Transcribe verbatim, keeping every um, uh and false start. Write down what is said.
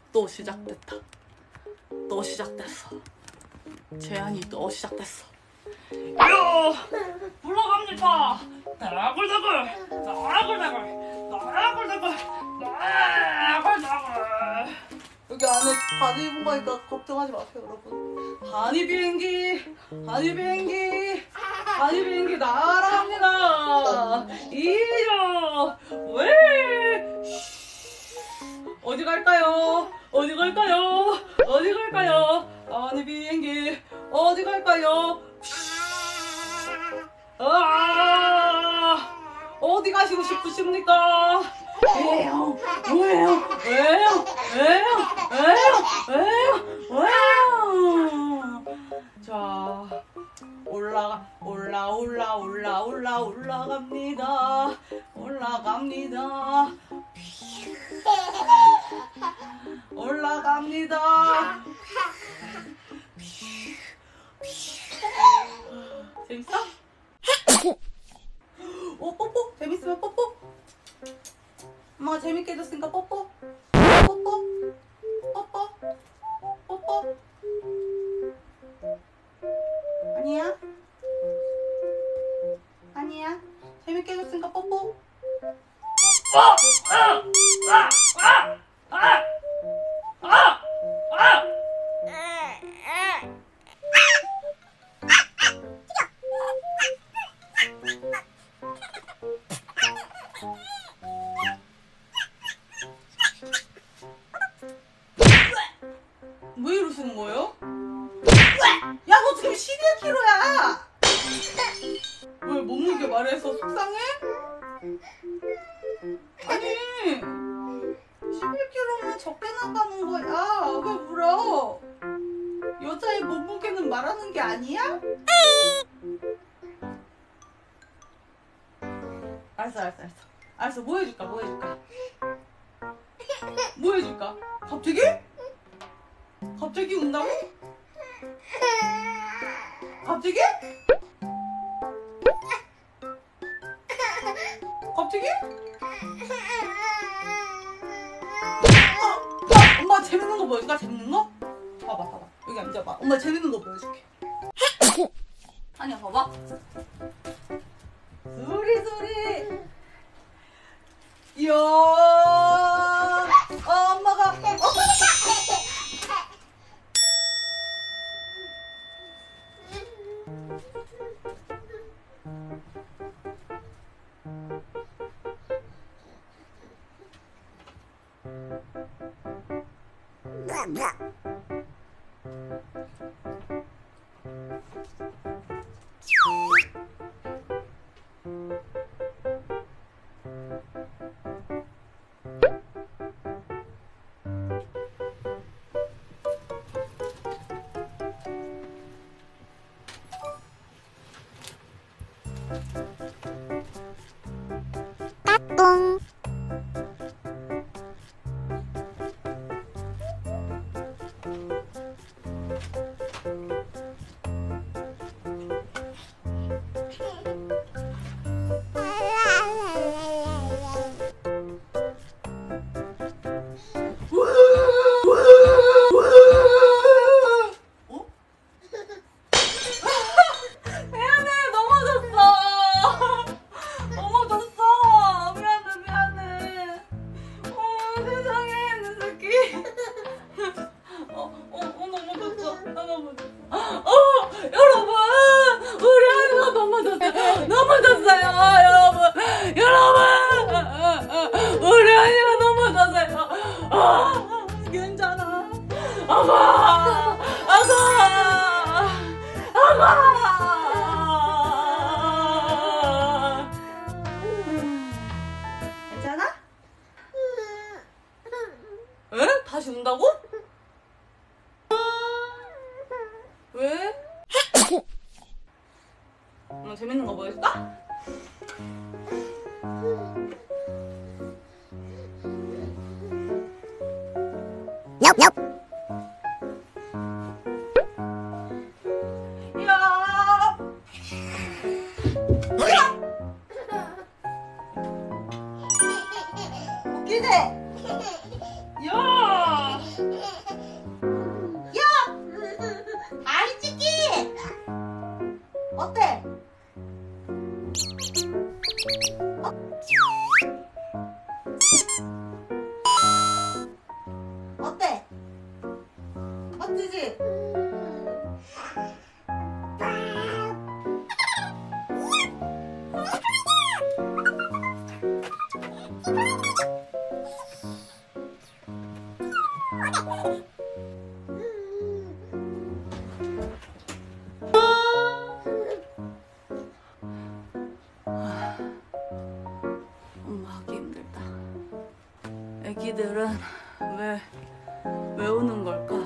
또 시작됐다. 또 시작됐어. 제한이 또 시작됐어. 요! 올라갑니다. 나글나글, 나글나글, 나글나글, 나글나글. 여기 안에 바지 입은 거니까 걱정하지 마세요, 여러분. 바니 비행기, 바니 비행기, 바니 비행기 날아갑니다. 이요, 왜? 어디 갈까요? 어디 갈까요? 어디 갈까요? 바니 비행기 어디 갈까요? 아, 어디 가시고 싶으십니까? 왜요? 왜요? 왜요? 왜요? 왜요? 왜요? 왜요? 자, 올라가, 올라, 올라, 올라, 올라, 올라갑니다. 올라갑니다. 올라갑니다. 재밌어? 오, 뽀뽀? 재밌으면 뽀뽀? 엄마가 재밌게 해줬으니까 뽀뽀? 뽀뽀? 뽀뽀? 뽀뽀? 아니야? 아니야? 재밌게 해줬으니까 뽀뽀? 어! 아! 아! 아! 아! 아! 아! 왜 이러시는 거예요? 야, 너 지금 십일 킬로그램야! 왜 몸무게 말해서 속상해? 아니, 십일 킬로그램면 적게 나가는 거야. 왜 울어? 여자의 몸무게는 말하는 게 아니야? 알았어, 알았어, 알았어. 알았어, 뭐 해줄까, 뭐 해줄까? 뭐 해줄까? 갑자기? 갑자기 운다고? 갑자기? 갑자기? 어, 어, 엄마 재밌는 거 보여줄까? 재밌는 거? 봐봐, 봐봐. 여기 앉아봐. 엄마 재밌는 거 보여줄게. 아니야, 봐봐. 소리 소리. 이야. 어, 엄마가. 어. 까꿍. 괜찮아. 아가, 아가, 아가. 괜찮아? 에? 다시 운다고? 왜? 엄마 재밌는 거 보여줄까? 얍, 얍. 야! 웃기지? 야! 엄마 하기 힘들다. 애기들은 왜, 왜 우는 걸까?